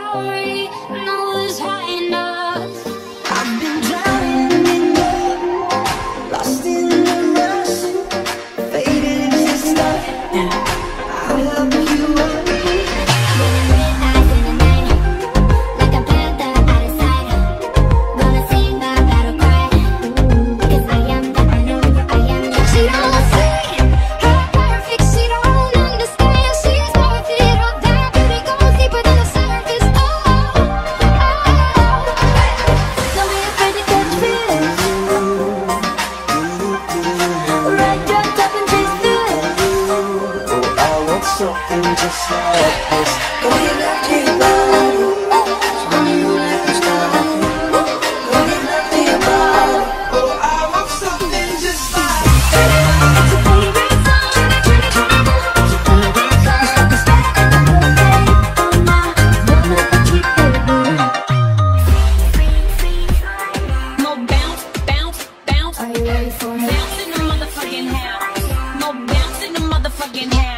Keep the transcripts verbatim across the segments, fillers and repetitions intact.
story, no one's high enough. I've been drowning in love, lost in the rush, faded into stuff. I love you up. Something just like this. Go get left to your body. Show me you like this style. Go get left to your body. Oh, I want something just like this. No bounce, bounce, bounce. Are you ready for it? Bounce in the motherfucking house. No bounce in the motherfucking house.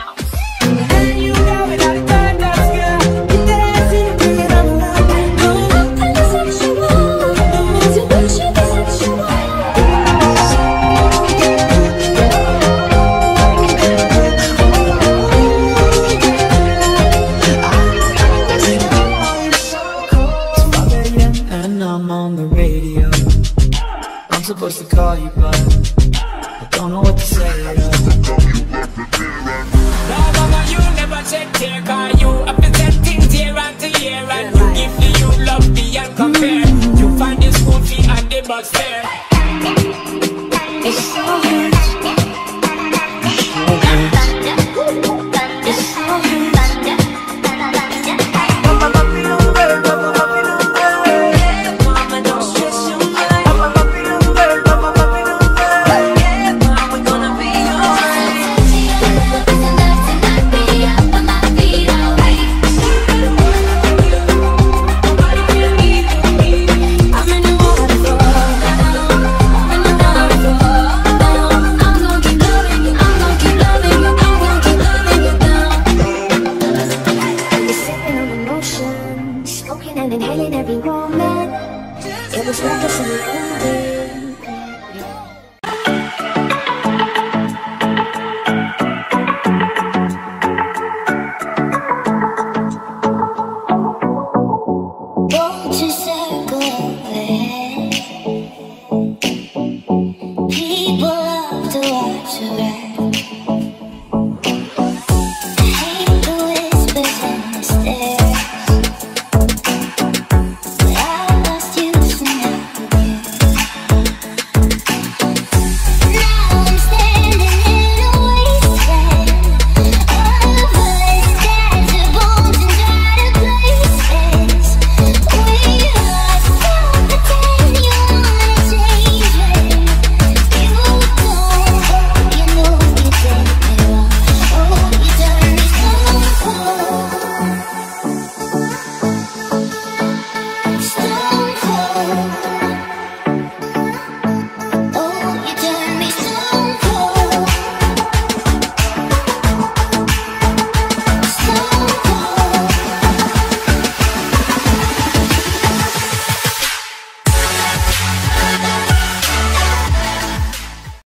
I'm on the radio. I'm supposed to call you, but I don't know what to say. Nah, mama, you never check care, cause you upset things year after year, and you give me you love beyond compare. You find the school fee and the bus fare. It so hurts. It so hurts. It so hurts. Smoking and inhaling every moment. It was reckless and lonely.